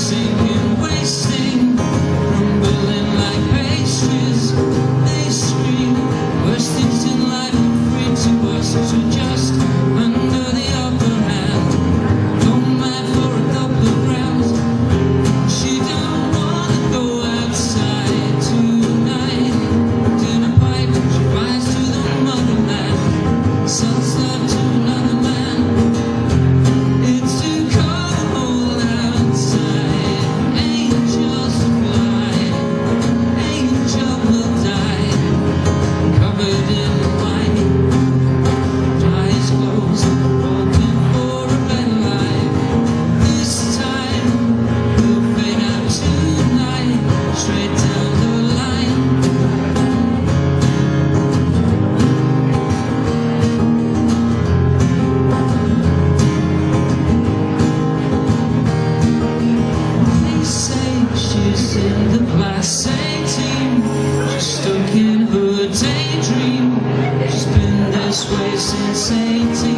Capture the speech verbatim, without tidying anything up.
sinking, wasting, crumbling like pastries. They scream, worst things in life are free to us, so just under the upper hand. Don't mind for a couple of grams. She don't wanna go outside tonight. Dinner pipe, she flies to the motherland, sells love to another man. It's too cold outside. Angels fly, angel will die, covered in white, eyes closed, hoping for a better life. This time we'll fade out tonight, straight down the line. They say she's in the class A team, she's stuck in her daydream. She's been this way since eighteen.